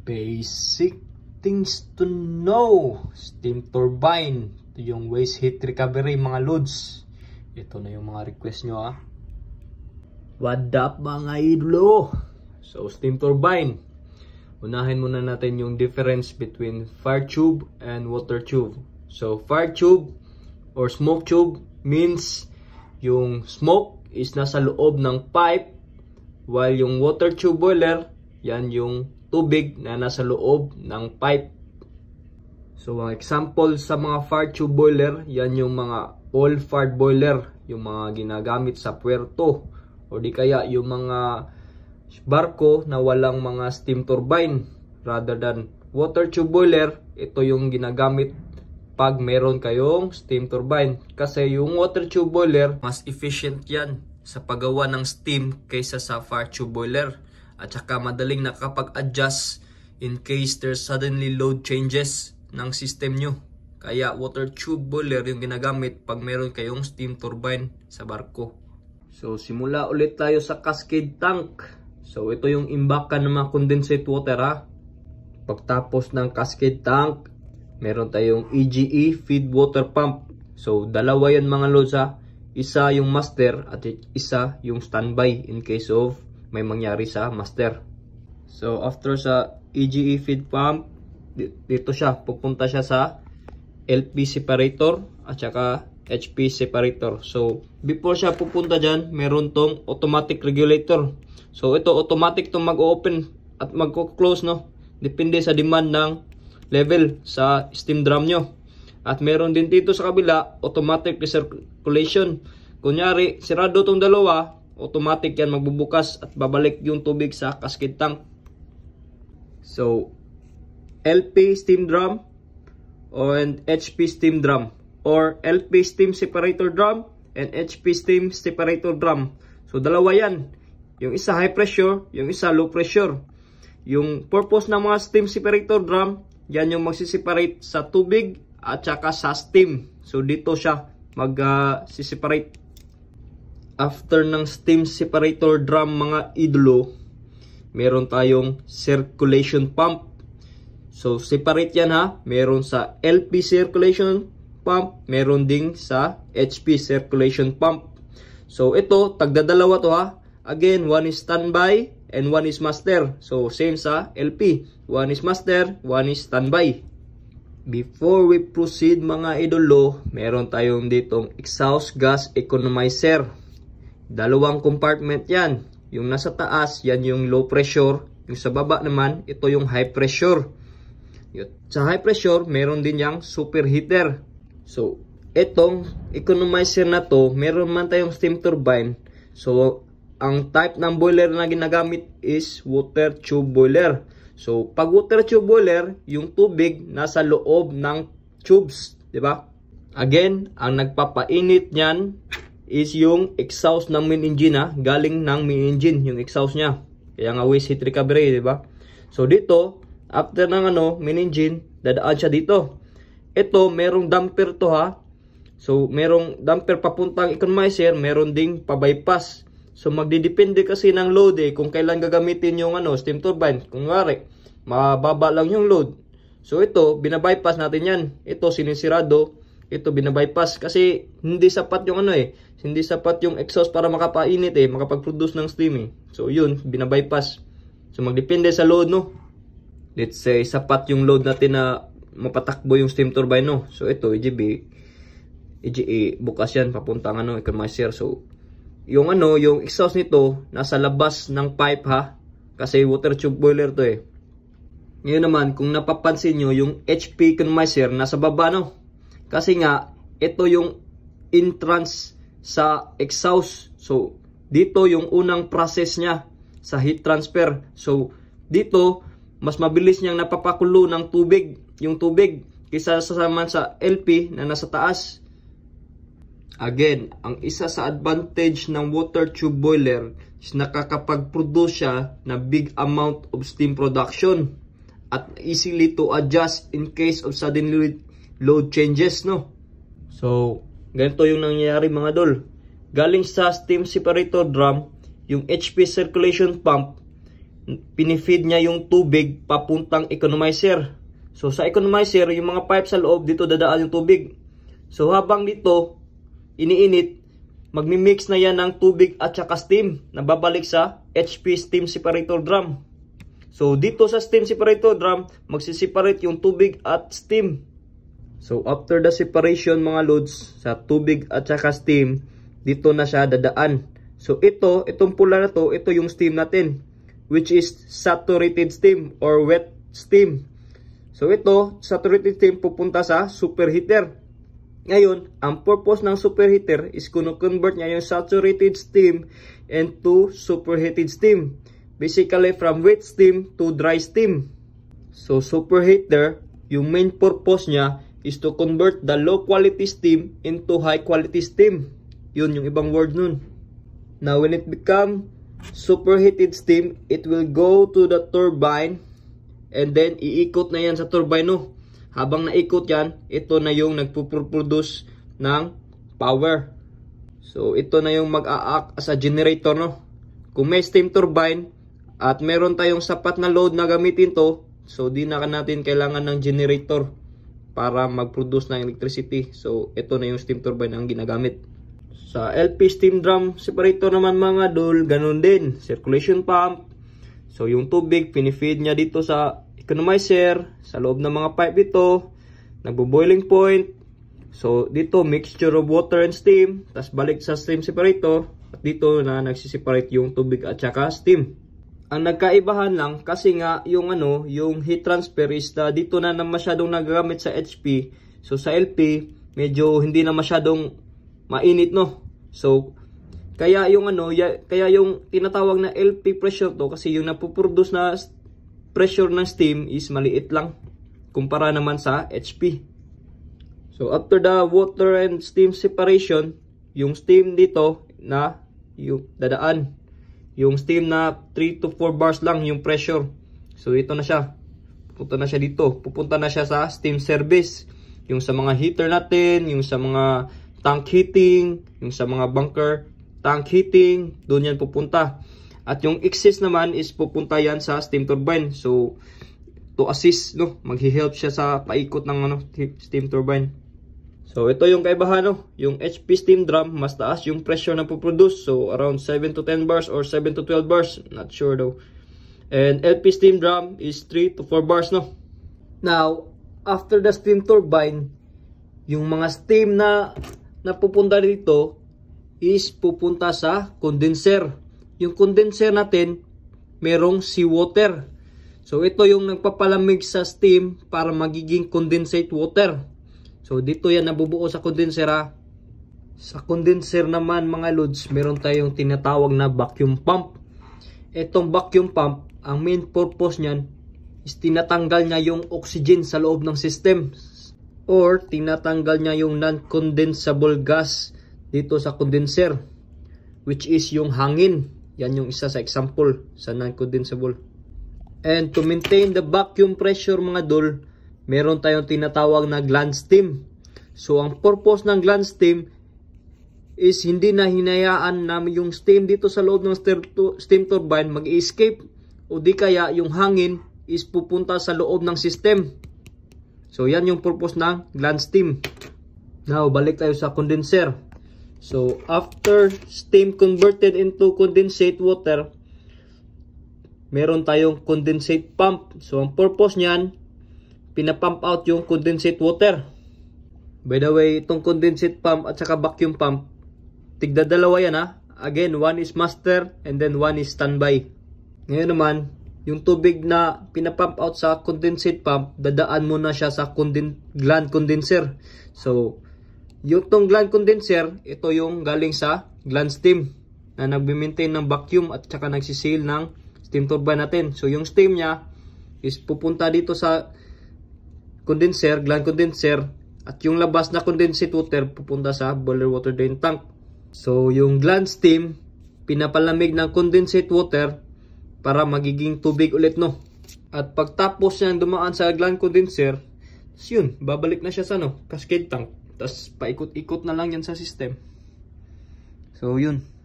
Basic things to know. Steam turbine. Ito yung waste heat recovery mga loads. Ito na yung mga request nyo ha. What up mga idolo? So steam turbine. Unahin muna natin yung difference between fire tube and water tube. So fire tube or smoke tube means yung smoke is nasa loob ng pipe, while yung water tube boiler, yan yung tubig na nasa loob ng pipe. So ang example sa mga fire tube boiler, yan yung mga oil-fired boiler, yung mga ginagamit sa puerto, o di kaya yung mga barko na walang mga steam turbine. Rather than water tube boiler, ito yung ginagamit pag meron kayong steam turbine. Kasi yung water tube boiler, mas efficient yan sa paggawa ng steam kaysa sa fire tube boiler. At saka madaling nakapag-adjust in case there's suddenly load changes ng system nyo. Kaya water tube boiler yung ginagamit pag meron kayong steam turbine sa barko. So simula ulit tayo sa cascade tank. So ito yung imbakan ng mga condensate water ha. Pagtapos ng cascade tank, meron tayong EGE feed water pump. So dalawa yan mga loads ha. Isa yung master at isa yung standby in case of may mangyari sa master. So after sa EGE feed pump, dito siya, pupunta siya sa LP separator at saka HP separator. So before siya pupunta dyan, meron tong automatic regulator. So ito automatic tong mag-open at mag-close no. Depende sa demand ng level sa steam drum nyo. At meron din dito sa kabila automatic recirculation. Kunyari sirado tong dalawa, automatic yan magbubukas at babalik yung tubig sa cascade tank. So LP steam drum and HP steam drum, or LP steam separator drum and HP steam separator drum. So dalawa yan. Yung isa high pressure, yung isa low pressure. Yung purpose ng mga steam separator drum, yan yung magsiseparate sa tubig at saka sa steam. So dito siya mag-separate. After ng steam separator drum mga idolo, meron tayong circulation pump. So separate yan ha. Meron sa LP circulation pump, meron ding sa HP circulation pump. So ito, tagdadalawa to ha. Again, one is standby and one is master. So same sa LP. One is master, one is standby. Before we proceed mga idolo, meron tayong ditong exhaust gas economizer. Dalawang compartment yan. Yung nasa taas, yan yung low pressure. Yung sa baba naman, ito yung high pressure. Sa high pressure, meron din yung superheater. So, itong economizer na to, meron man tayong steam turbine. So, ang type ng boiler na ginagamit is water tube boiler. So, pag water tube boiler, yung tubig nasa loob ng tubes. Diba? Again, ang nagpapainit niyan is yung exhaust ng main engine ha. Galing ng main engine yung exhaust niya. Kaya nga waste heat recovery, di ba? So dito, after ng main engine, dadaan siya dito. Ito, merong damper to ha. So merong damper papuntang economizer, meron ding pa-bypass. So magdidepende kasi ng load kung kailan gagamitin yung steam turbine. Kung ngari, mababa lang yung load. So ito, binabypass natin yan. Ito, sinisirado. Ito binabypass kasi hindi sapat yung hindi sapat yung exhaust para makapainit makapag-produce ng steam So yun, binabypass. So magdepende sa load no. Let's say sapat yung load natin na mapatakbo yung steam turbine no. So ito EGE bukas yan papuntang economizer. So yung yung exhaust nito nasa labas ng pipe ha. Kasi water tube boiler to Ngayon naman kung napapansin nyo yung HP economizer nasa baba no. Kasi nga, ito yung entrance sa exhaust. So, dito yung unang process niya sa heat transfer. So, dito, mas mabilis niyang napapakulo ng tubig, yung tubig, kaysa sa LP na nasa taas. Again, ang isa sa advantage ng water tube boiler is nakakapag-produce siya na big amount of steam production at easily to adjust in case of sudden load changes no. So ganito yung nangyayari mga dol. Galing sa steam separator drum, yung HP circulation pump pinifeed niya yung tubig papuntang economizer. So sa economizer, yung mga pipe sa loob, dito dadaan yung tubig. So habang dito iniinit, magmi-mix na yan ng tubig at saka steam na babalik sa HP steam separator drum. So dito sa steam separator drum, magsiseparate yung tubig at steam. So after the separation mga loads, sa tubig at saka steam, dito na siya dadaan. So itong pula na to, ito yung steam natin, which is saturated steam or wet steam. So ito, saturated steam pupunta sa superheater. Ngayon, ang purpose ng superheater is convert niya yung saturated steam into superheated steam. Basically, from wet steam to dry steam. So, superheater, yung main purpose niya is to convert the low quality steam into high quality steam. Yun yung ibang word nun. Now, when it become superheated steam, it will go to the turbine and then iikot na yan sa turbine, no? Habang naikot yan, ito na yung nagpuproduce ng power. So, ito na yung mag-a-act as a generator, no? Kung may steam turbine at meron tayong sapat na load na gamitin to, so di na natin kailangan ng generator para mag-produce ng electricity. So, ito na yung steam turbine ang ginagamit. Sa LP steam drum separator naman mga dol, ganun din. Circulation pump. So, yung tubig, pinifeed niya dito sa economizer, sa loob ng mga pipe dito, nagbo-boiling point. So, dito, mixture of water and steam, tas balik sa steam separator, at dito na nagsiseparate yung tubig at saka steam. Ang nagkaibahan lang, kasi nga, yung heat transfer is dito na masyadong nagagamit sa HP. So, sa LP, medyo hindi na masyadong mainit, no? So, kaya yung tinatawag na LP pressure to, kasi yung napoproduce na pressure ng steam is maliit lang kumpara naman sa HP. So after the water and steam separation, yung steam dito na yung dadaan, yung steam na 3 to 4 bars lang yung pressure. So ito na siya, pupunta na siya dito, pupunta na siya sa steam service, yung sa mga heater natin, yung sa mga tank heating, yung sa mga bunker tank heating, doon yan pupunta. At yung excess naman is pupunta yan sa steam turbine. So, to assist, no, maghi-help siya sa paikot ng steam turbine. So, ito yung kaibahan, no. Yung HP steam drum, mas taas yung pressure na puproduce. So, around 7 to 10 bars or 7 to 12 bars. Not sure though. And LP steam drum is 3 to 4 bars, no. Now, after the steam turbine, yung mga steam na pupunta dito is pupunta sa condenser. Yung condenser natin, merong seawater. So, ito yung nagpapalamig sa steam para magiging condensate water. So, dito yan nabubuo sa condenser, ha. Sa condenser naman, mga loads, meron tayong tinatawag na vacuum pump. Itong vacuum pump, ang main purpose niyan is tinatanggal niya yung oxygen sa loob ng system. Or, tinatanggal niya yung non-condensable gas dito sa condenser, which is yung hangin. Yan yung isa sa example sa non-condensable. And to maintain the vacuum pressure mga dol, meron tayong tinatawag na gland steam. So ang purpose ng gland steam is hindi na hinayaan na yung steam dito sa loob ng steam turbine mag-escape, o di kaya yung hangin is pupunta sa loob ng system. So yan yung purpose ng gland steam. Now balik tayo sa condenser. So, after steam converted into condensate water, meron tayong condensate pump. So, ang purpose niyan, pinapump out yung condensate water. By the way, itong condensate pump at saka vacuum pump, tigda dalawa yan, ha. Again, one is master and then one is standby. Ngayon naman, yung tubig na pinapump out sa condensate pump, dadaan muna siya sa gland condenser. So, yung tong gland condenser, ito yung galing sa gland steam na nagme-maintain ng vacuum at saka nagsiseal ng steam turbine natin. So yung steam niya is pupunta dito sa condenser, gland condenser, at yung labas na condensate water pupunta sa boiler water drain tank. So yung gland steam, pinapalamig ng condensate water para magiging tubig ulit, no. At pagtapos niyan dumaan sa gland condenser, yun, babalik na siya sa cascade tank. Tapos paikot-ikot na lang yan sa system. So yun.